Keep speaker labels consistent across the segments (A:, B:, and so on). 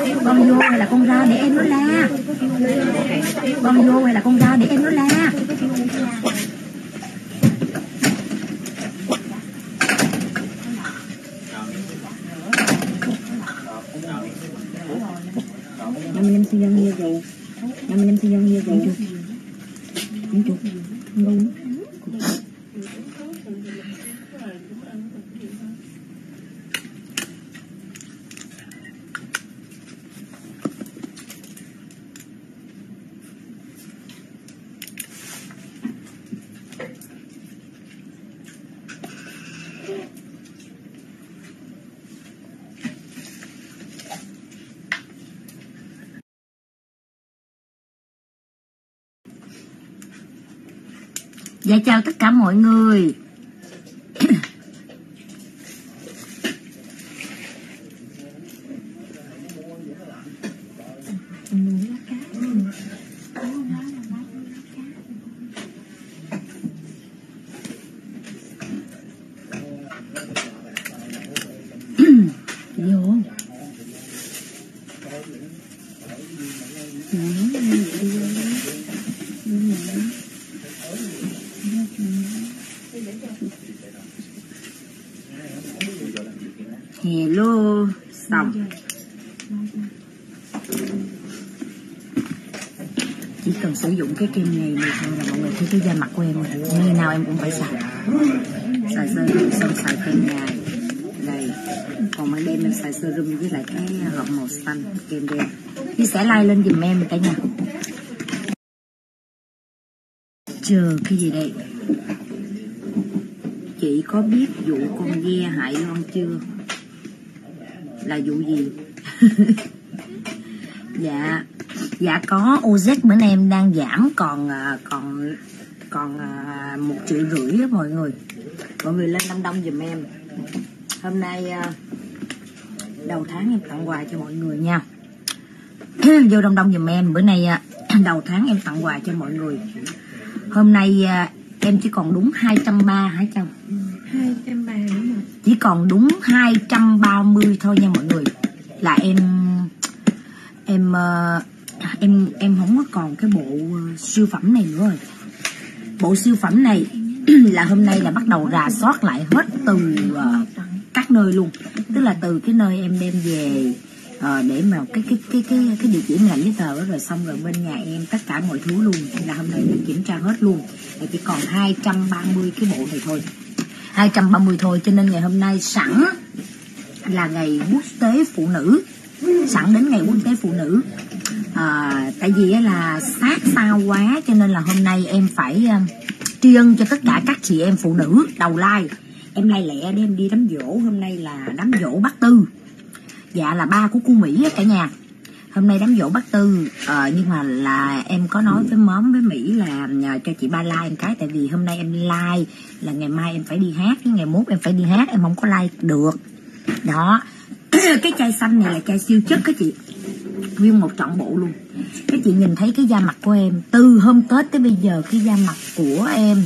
A: Con vô hay là con ra để em nó la. Con vô hay là con ra để em nó la. Năm sinh dân như rồi. 55 sinh dân như rồi. Không chụp. Không đâu. Dạ chào tất cả mọi người. Vô. Hello, xong. Chỉ cần sử dụng cái kem này thôi là mọi người thấy cái da mặt của em rồi. Ngày nào em cũng phải xài. Xài serum xong xài kem ngày. Đây. Còn ban đêm em xài serum với lại cái hộp màu xanh kem đen. Chia sẻ like lên giùm em cả nhà. Chờ cái gì đây? Chị có biết vụ con ghe hại Loan chưa? Là vụ gì? Dạ có. OZ bữa nay em đang giảm còn 1,5 triệu đó mọi người. Mọi người lên Nam Đông giùm em. Hôm nay đầu tháng em tặng quà cho mọi người nha. Vô Đông Đông giùm em. Bữa nay đầu tháng em tặng quà cho mọi người. Hôm nay em chỉ còn đúng 230 hả Châu?
B: 230 đúng rồi.
A: Chỉ còn đúng 230 thôi nha mọi người. Là em không có còn cái bộ siêu phẩm này nữa rồi. Bộ siêu phẩm này là hôm nay là bắt đầu rà soát lại hết từ các nơi luôn. Tức là từ cái nơi em đem về để mà cái địa chỉ làm giấy tờ rồi xong rồi bên nhà em tất cả mọi thứ luôn là hôm nay mình kiểm tra hết luôn. Là chỉ còn 230 cái bộ này thôi. 230 thôi, cho nên ngày hôm nay sẵn là ngày quốc tế phụ nữ, sẵn đến ngày quốc tế phụ nữ. Tại vì là sát sao quá cho nên là hôm nay em phải tri ân cho tất cả các chị em phụ nữ đầu like. Em lai lẹ để em đi đám giỗ. Hôm nay là đám giỗ bác Tư. Dạ là ba của cô Mỹ cả nhà. Hôm nay đám giỗ bác Tư. Nhưng mà là em có nói với móm với Mỹ là cho chị ba like em cái. Tại vì hôm nay em like là ngày mai em phải đi hát, với ngày mốt em phải đi hát, em không có like được. Đó. Cái chai xanh này là chai siêu chất các chị. Nguyên một trọn bộ luôn. Các chị nhìn thấy cái da mặt của em từ hôm Tết tới bây giờ, cái da mặt của em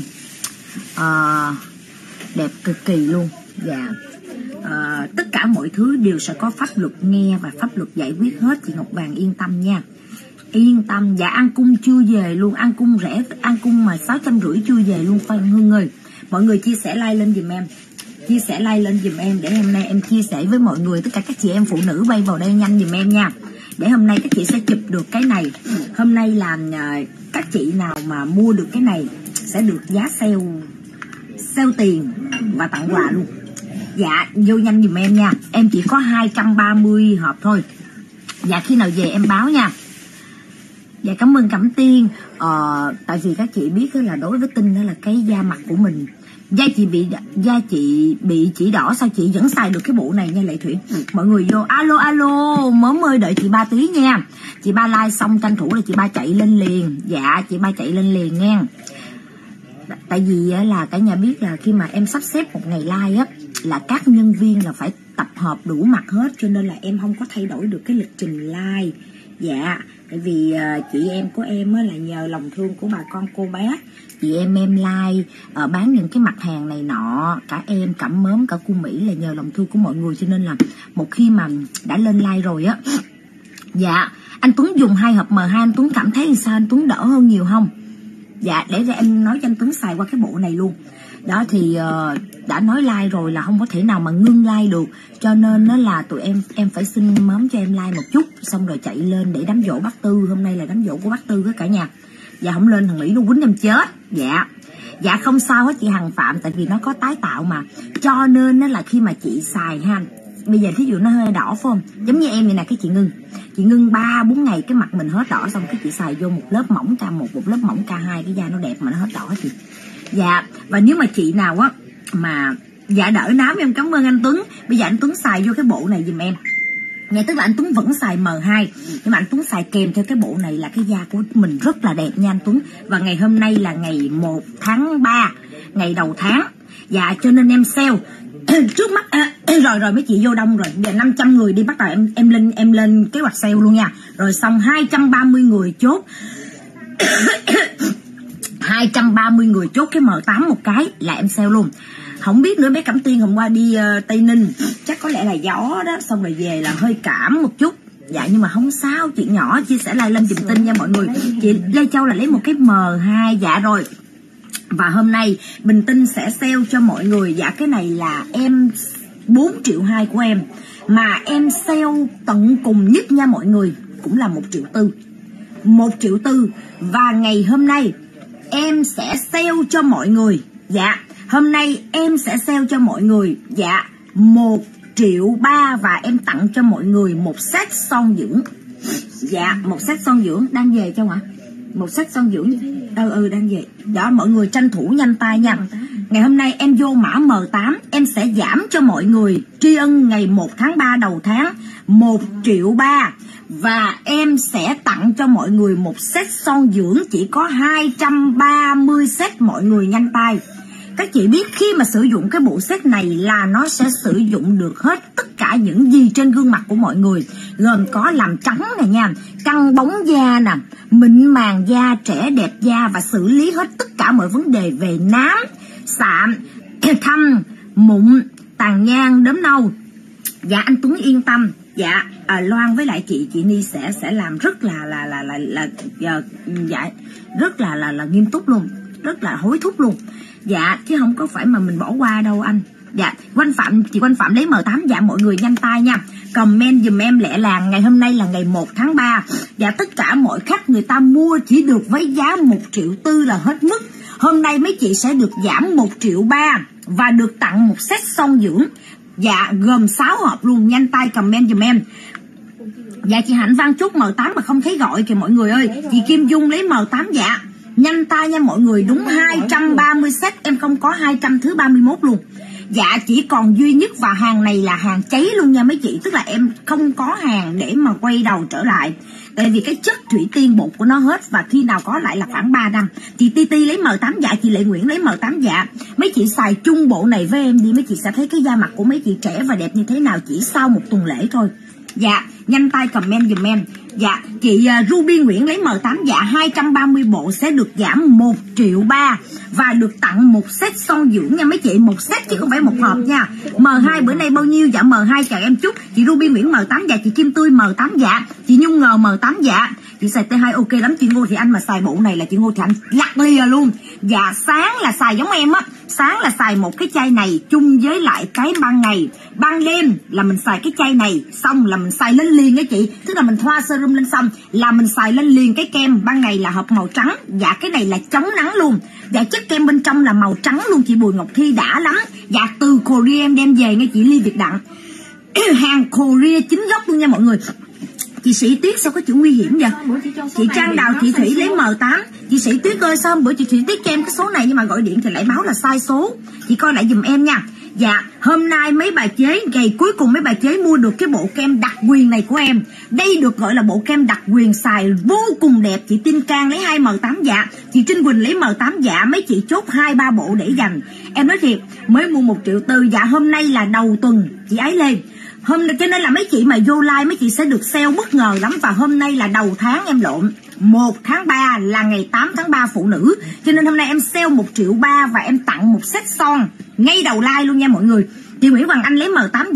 A: đẹp cực kỳ luôn. Dạ. Tất cả mọi thứ đều sẽ có pháp luật nghe và pháp luật giải quyết hết. Chị Ngọc Vàng yên tâm nha. Yên tâm. Dạ ăn cung chưa về luôn. Ăn cung rẻ, ăn cung mà 650 chưa về luôn Phan Hương ơi. Mọi người chia sẻ like lên giùm em. Chia sẻ like lên giùm em để hôm nay em chia sẻ với mọi người. Tất cả các chị em phụ nữ bay vào đây nhanh giùm em nha. Để hôm nay các chị sẽ chụp được cái này. Hôm nay là các chị nào mà mua được cái này sẽ được giá sale tiền và tặng quà luôn. Dạ vô nhanh giùm em nha. Em chỉ có 230 hộp thôi. Dạ khi nào về em báo nha. Dạ cảm ơn Cẩm Tiên. Tại vì các chị biết là đối với Tinh đó là cái da mặt của mình, da chị bị chỉ đỏ, sao chị vẫn xài được cái bộ này nha Lệ Thủy. Mọi người vô alo mớm ơi đợi chị ba tí nha. Chị ba like xong tranh thủ là chị ba chạy lên liền. Dạ chị ba chạy lên liền nha. Tại vì là cả nhà biết là khi mà em sắp xếp một ngày like á là các nhân viên là phải tập hợp đủ mặt hết, cho nên là em không có thay đổi được cái lịch trình like. Dạ tại vì chị em của em á là nhờ lòng thương của bà con cô bé, chị em like bán những cái mặt hàng này nọ, cả em cả mớm cả cô Mỹ là nhờ lòng thương của mọi người, cho nên là một khi mà đã lên like rồi á Dạ, anh Tuấn dùng 2 hộp M2, anh Tuấn cảm thấy sao, anh Tuấn đỡ hơn nhiều không? Dạ, để ra em nói cho anh Tuấn xài qua cái bộ này luôn. Đó thì đã nói like rồi là không có thể nào mà ngưng like được, cho nên nó là tụi em phải xin mớm cho em like một chút, xong rồi chạy lên để đám dỗ bác Tư. Hôm nay là đám dỗ của bác Tư đó cả nhà. Dạ không lên thằng Mỹ nó quýnh em chết. Dạ không sao hết chị Hằng Phạm, tại vì nó có tái tạo mà, cho nên nó là khi mà chị xài ha, bây giờ thí dụ nó hơi đỏ phải không, giống như em vậy nè, cái chị ngưng 3-4 ngày cái mặt mình hết đỏ, xong cái chị xài vô một lớp mỏng K1, một lớp mỏng K2, cái da nó đẹp mà nó hết đỏ hết chị. Dạ, và nếu mà chị nào á mà dạ đỡ nám, em cảm ơn anh Tuấn. Bây giờ anh Tuấn xài vô cái bộ này giùm em. Nghe tức là anh Tuấn vẫn xài M2, nhưng mà anh Tuấn xài kèm theo cái bộ này là cái da của mình rất là đẹp nha anh Tuấn. Và ngày hôm nay là ngày 1 tháng 3, ngày đầu tháng. Dạ cho nên em sale trước mắt rồi mấy chị vô đông rồi. Giờ 500 người đi, bắt đầu em lên kế hoạch sale luôn nha. Rồi xong 230 người chốt 230 người chốt cái M8 một cái là em sale luôn. Không biết nữa, bé Cẩm Tiên hôm qua đi Tây Ninh, chắc có lẽ là gió đó, xong rồi về là hơi cảm một chút. Dạ nhưng mà không sao, chuyện nhỏ, chia sẻ like lên dùm tin nha mọi người. Chị Lê Châu là lấy một cái M2. Dạ rồi. Và hôm nay Bình Tinh sẽ sale cho mọi người. Dạ cái này là em 4,2 triệu của em, mà em sale tận cùng nhất nha mọi người, cũng là 1,4 triệu. 1,4 triệu. Và ngày hôm nay em sẽ sale cho mọi người. Dạ hôm nay em sẽ sale cho mọi người 1,3 triệu, và em tặng cho mọi người một set son dưỡng. Dạ một set son dưỡng đang về không ạ? Một set son dưỡng đang về. Đó mọi người tranh thủ nhanh tay nha. Ngày hôm nay em vô mã M8, em sẽ giảm cho mọi người tri ân ngày 1 tháng 3 đầu tháng 1,3 triệu. Và em sẽ tặng cho mọi người một set son dưỡng, chỉ có 230 set mọi người nhanh tay. Các chị biết khi mà sử dụng cái bộ set này là nó sẽ sử dụng được hết tất cả những gì trên gương mặt của mọi người, gồm có làm trắng này nha, căng bóng da nè, mịn màng da, trẻ đẹp da, và xử lý hết tất cả mọi vấn đề về nám, sạm, thâm, mụn, tàn nhang, đốm nâu. Dạ anh Tuấn yên tâm. Dạ Loan với lại chị Ni sẽ làm rất là rất là nghiêm túc luôn, rất là hối thúc luôn. Dạ chứ không có phải mà mình bỏ qua đâu anh. Dạ chị Quanh Phạm lấy M8. Dạ mọi người nhanh tay nha, comment dùm em lẹ làng. Ngày hôm nay là ngày 1 tháng 3. Dạ tất cả mọi khách người ta mua chỉ được với giá 1,4 triệu là hết mức. Hôm nay mấy chị sẽ được giảm 1,3 triệu và được tặng một set son dưỡng. Dạ gồm 6 hộp luôn, nhanh tay comment dùm em. Dạ chị Hạnh Văn chốt M8 mà không thấy gọi kìa mọi người ơi. Chị Kim Dung lấy M8. Dạ nhanh tay nha mọi người, đúng 230 set, em không có 200 thứ 31 luôn. Dạ chỉ còn duy nhất, và hàng này là hàng cháy luôn nha mấy chị, tức là em không có hàng để mà quay đầu trở lại, tại vì cái chất thủy tiên bột của nó hết, và khi nào có lại là khoảng 3 năm. Chị Titi lấy M8. Dạ chị Lệ Nguyễn lấy M8. Dạ mấy chị xài chung bộ này với em đi, mấy chị sẽ thấy cái da mặt của mấy chị trẻ và đẹp như thế nào chỉ sau một tuần lễ thôi. Dạ nhanh tay comment dùm em. Dạ chị Ruby Nguyễn lấy M8. Dạ 230 bộ sẽ được giảm 1,3 triệu và được tặng một set son dưỡng nha mấy chị, một set chứ không phải một hộp nha. M2 bữa nay bao nhiêu? Dạ M2 chào em Chúc. Chị Ruby Nguyễn M8. Dạ chị Kim Tươi M8. Dạ chị Nhung Ngờ M8. Dạ chị xài T2 ok lắm. Chị Ngô Thị Anh mà xài bộ này là chị Ngô Thị Anh lắc lìa luôn. Dạ sáng là xài giống em á, sáng là xài một cái chai này chung với lại cái ban ngày, ban đêm là mình xài cái chai này, xong là mình xài lên liền á chị, tức là mình thoa serum lên xong là mình xài lên liền cái kem. Ban ngày là hộp màu trắng. Dạ cái này là chống nắng luôn. Dạ chất kem bên trong là màu trắng luôn chị Bùi Ngọc Thi, đã lắm. Dạ từ Korea em đem về nghe chị Ly Việt Đặng hàng Korea chính gốc luôn nha mọi người. Chị Sĩ Tuyết sao có chữ nguy hiểm vậy? Chị Trang Đào Thị Thủy lấy M8. Chị Sĩ Tuyết ơi sao bữa chị Thủy Tuyết cho em cái số này nhưng mà gọi điện thì lại báo là sai số. Chị coi lại dùm em nha. Dạ hôm nay mấy bà chế, ngày cuối cùng mấy bà chế mua được cái bộ kem đặc quyền này của em. Đây được gọi là bộ kem đặc quyền, xài vô cùng đẹp. Chị Tin Cang lấy 2 M8. Dạ chị Trinh Quỳnh lấy M8. Dạ mấy chị chốt 2-3 bộ để dành. Em nói thiệt mới mua 1,4 triệu. Dạ hôm nay là đầu tuần chị ấy lên cho nên là mấy chị mà vô like mấy chị sẽ được sale bất ngờ lắm. Và hôm nay là đầu tháng em lộn, 1 tháng 3 là ngày 8 tháng 3 phụ nữ, cho nên hôm nay em sale 1,3 triệu và em tặng một set son ngay đầu like luôn nha mọi người. Chị Nguyễn Hoàng Anh lấy M8. Dạ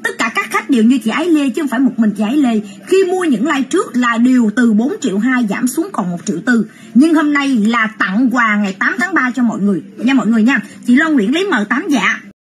A: Tất cả các khách đều như chị Ái Lê chứ không phải một mình chị Ái Lê. Khi mua những live trước là đều từ 4,2 triệu giảm xuống còn 1,4 triệu. Nhưng hôm nay là tặng quà ngày 8 tháng 3 cho mọi người nha mọi người nha. Chị Loan Nguyễn lấy M8 dạ.